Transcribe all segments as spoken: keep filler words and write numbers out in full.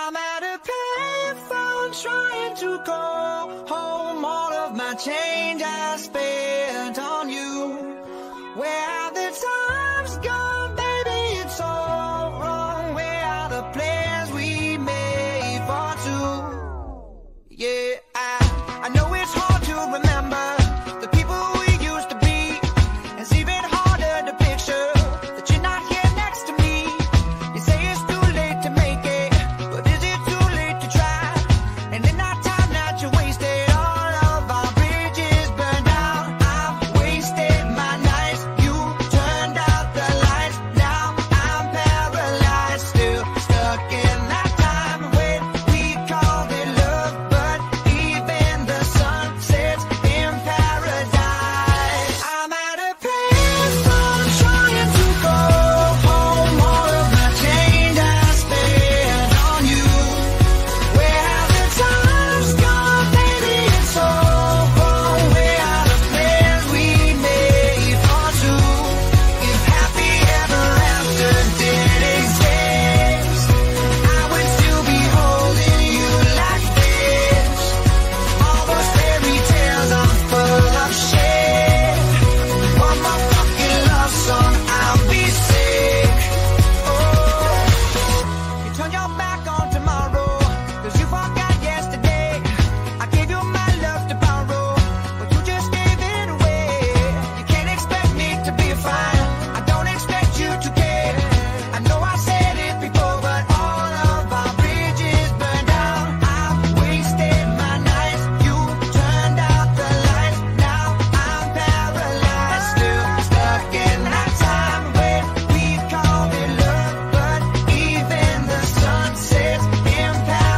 I'm at a payphone trying to go home. All of my change I spent on you. Where have the times gone, baby? It's all wrong. Where are the plans we made for two? Yeah, I, I know it's hard to remember the people we used to be. It's even harder to picture that you're not here next to me. You say it's too late to make it, but is it too late to try? And in that time that you wasted, all of our bridges burned out. I've wasted my nights, you turned out the lights. Now I'm paralyzed, still stuck in that time when we called it love. But even the sun sets in paradise. I'm at a payphone trying to go home. All of my change I spent on you. Where have the times gone, baby? It's all wrong. Where are the plans we made for two? If happy ever after did exist, I would still be holding you like this. All those fairy tales are full of shit. One more fucking love song, I'll be sick. Oh, you turned your back on tomorrow, cause you forgot yesterday. I gave you my love to borrow, but you just gave it away. You can't expect me to be fine, I don't expect you to care. I know I said it before, but all of our bridges burned down. I've wasted my nights, you turned out the lights. Now I'm paralyzed, still stuck in that time when we called it love. But even the sun sets in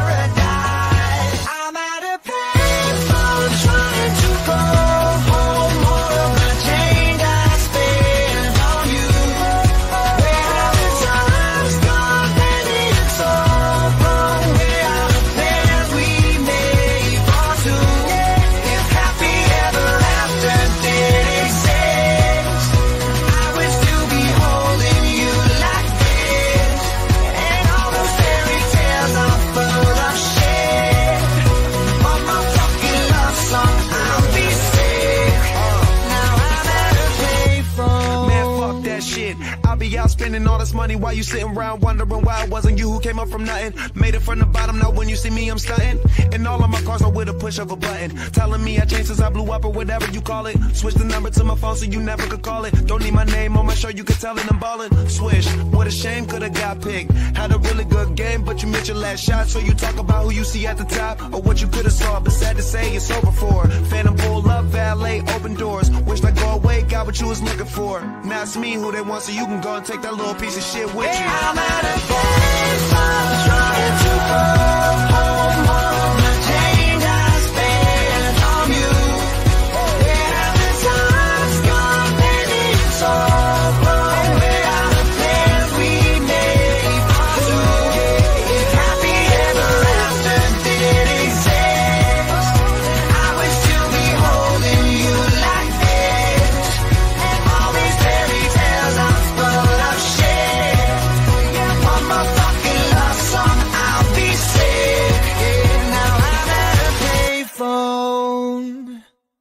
paradise. I'm at a payphone trying to go home. All of my change I spent on you. Where have the times gone, baby? It's all wrong. Where are the plans we made for two? If happy ever after did exist, I would still be holding you like this. And all those fairy tales are full of shit. One more fucking love song, I'll be sick. Now I'm at a payphone. Man, fuck that shit. I'll be out spending all this money while you sitting around wondering why it wasn't you who came up from nothing. Made it from the bottom, now when you see me, I'm stunting. And all of my cars are with a push of a button. Telling me I changed since I blew up or whatever you call it. Switch the number to my phone so you never could call it. Don't need my name on my shirt, you can tell it I'm ballin'. Swish, what a shame, could've got picked. Had a really good game, but you missed your last shot. So you talk about who you see at the top or what you could've saw. But sad to say, it's over for. Phantom bull up, valet, open doors. Wish I go away, got what you was looking for. Now it's me who they want, so you can go and take that little piece of shit with you. I'm at a payphone trying to go home. All of my change I spent on you. Where have the times gone, baby? It's all wrong. Where are the plans we made for two? If happy ever after did exist, I would still be holding you like this. And all these fairy tales are full of shit. Yeah, one more fucking love song, I'll be sick. Yeah, now I'm at a payphone.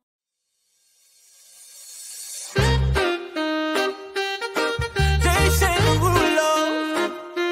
They say the rule of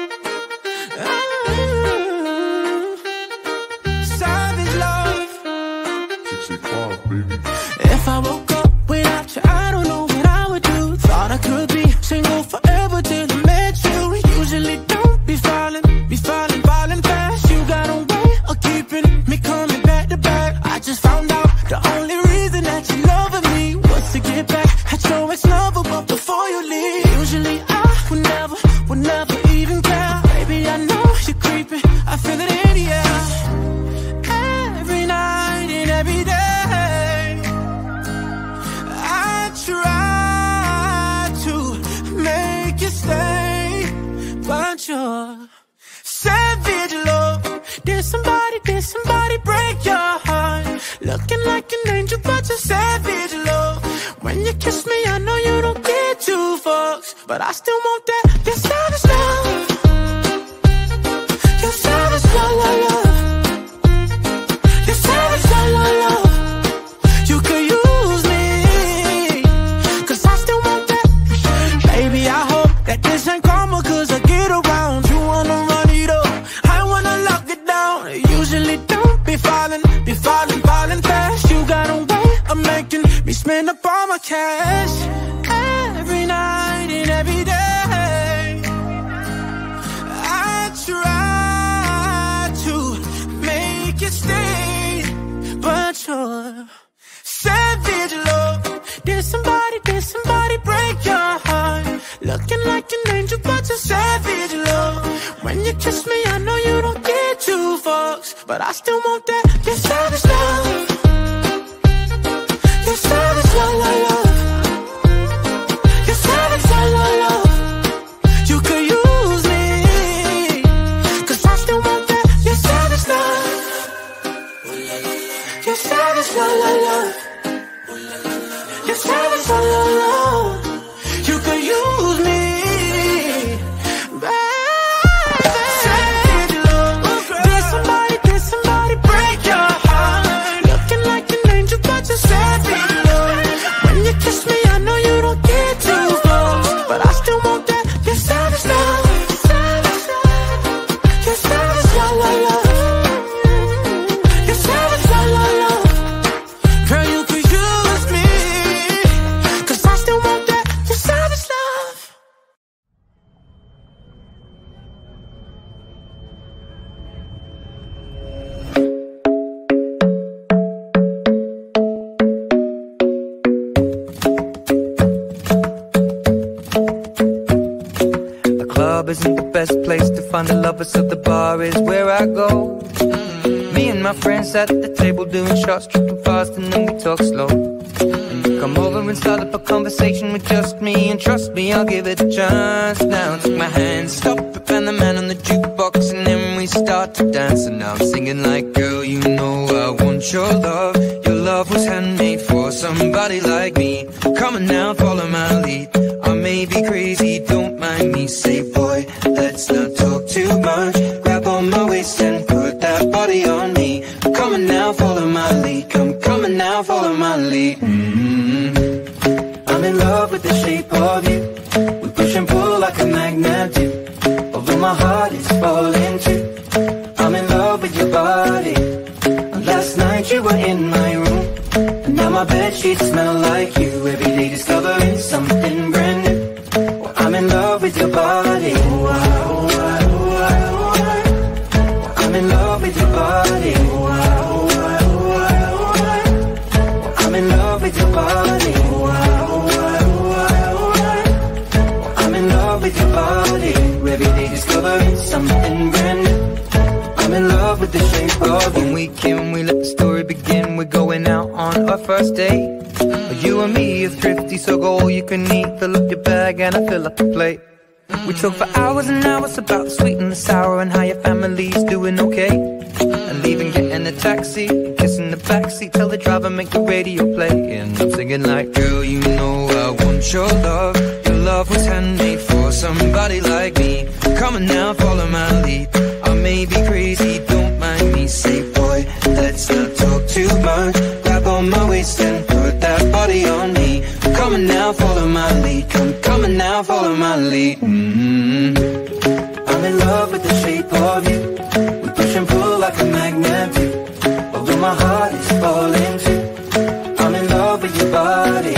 savage love. sixty-five, baby. If I woke up without you, I don't know what I would do. Thought I could be single forever till I met you. Usually don't be falling, be falling, falling fast. You got a way of keeping me coming back to back. I just found out the only reason that you loving me was to get back at your ex-lover, but before you leave, usually I would never, would never even care. Baby, I know you're creeping, I feel it in the air. Every night and every day, I try to make you stay, but you're savage love. Did somebody, did somebody break your heart? Looking like an angel, but you're savage love. When you kiss me, I know you don't get two fucks, but I still want that. You're savage love. You're savage love. cash every night and every day. I try to make it stay, but you're savage love. Did somebody, did somebody break your heart? Looking like an angel, but you're savage love. When you kiss me, I know you don't get two fucks, but I still want that. You're savage love. You're savage love, love, love. You're savage love, love, love. You could use me, cause I still want that. You're savage love. You're savage love, love, love. You're savage love, love, love. You could use me, baby. Savage love. Did somebody, did somebody break your heart? Looking like an angel, but you're savage love. When you kiss me, I know you don't get too close, but I still want that. You're savage love. You're savage love, love, love. You're savage love, love, love. Girl, you could use me, cause I still want that. You're savage love. The club isn't the best place to find the lovers, so the bar is where I go. Me and my friends at the table doing shots, tripping fast, and then we talk slow. And you come over and start up a conversation with just me, and trust me, I'll give it a chance. Now take my hand, stop it, and the man on the jukebox, and then we start to dance. And now I'm singing like, girl, you know I want your love. Your love was handmade for somebody like me. Come on now, follow my lead. I may be crazy, don't mind me. Say, boy, let's not talk too much. Grab on my waist and put that body on me. Come on now, follow my lead. Come, come on now, follow my lead. Mm-hmm. I'm in love with the shape of you. We push and pull like a magnet do. Although my heart is falling too. I'm in love with your body. Last night you were in my room, and now my bedsheets smell like you. Every day discovering something brand new. Well, I'm in love with your body. Oh, I, oh, I, oh, I, oh, I. Well, I'm in love with your body. Oh, I, oh, I, oh, I, oh, I. Well, I'm in love with your body. Oh, I, oh, I, oh, I, oh, I. Well, I'm in love with your body. Every day discovering something brand new. I'm in love with the shape of when we came, we let the story begin. We're going out on our first date. You and me are thrifty, so go all you can eat. Fill up your bag and I fill up the plate. We talk for hours and hours about the sweet and the sour, and how your family's doing okay. And leaving, getting a taxi, kissing the backseat, tell the driver make the radio play. And I'm singing like, girl, you know I want your love. Your love was handmade for somebody like me. Come on now, follow my lead. I may be crazy, don't mind me. Say, boy, let's not talk too much. Grab on my waist and put that body on me. Come on now, follow my lead. Come, come on now, follow my lead. Mm-hmm. I'm in love with the shape of you. We push and pull like a magnet do. Although my heart is falling too. I'm in love with your body.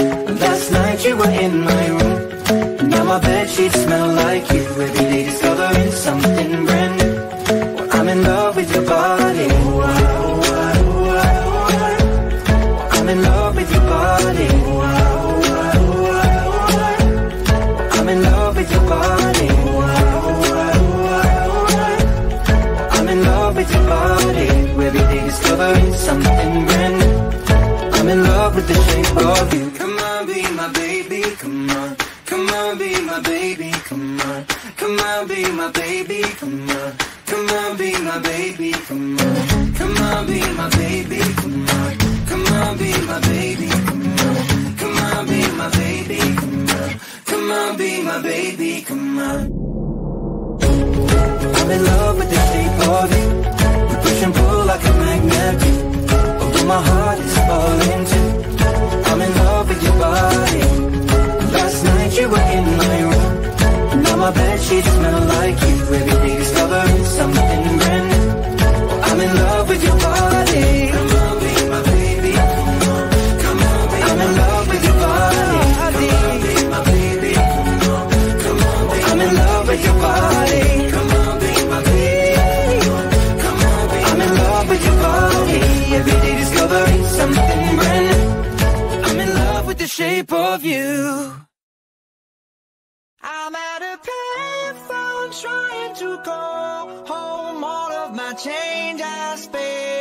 Last night you were in my room, and now my bedsheets smell like you. Every day discovering something brand new. Well, I'm in love with your body. Oh, I, oh, I, oh, I, oh, I. I'm in love with your body. Oh, I, oh, I, oh, I, oh, I. I'm in love with your body. Oh, I, oh, I, oh, I, oh, I. I'm in love with your body. Every day discovering something brand new. I'm in love with the shape of you. Come on, be my baby, come on. Come on, be my baby, come on. Come on, be my baby, come on. Come on, be my baby, come on. Come on, be my baby, come on. Come on, be my baby, come on. Come on, be my baby, come on. Come on, be my baby, come on. I'm in love with the shape of you. We push and pull like a magnet do. Although my heart is falling too. I'm in love with your body. Last night you were in my room, and now my bedsheets smell like you. Every day discovering something brand new. I'm in love with your body. Come on, be my baby. Come on, come on, be I'm in love with your shape of you. I'm at a payphone trying to call home. All of my change I spent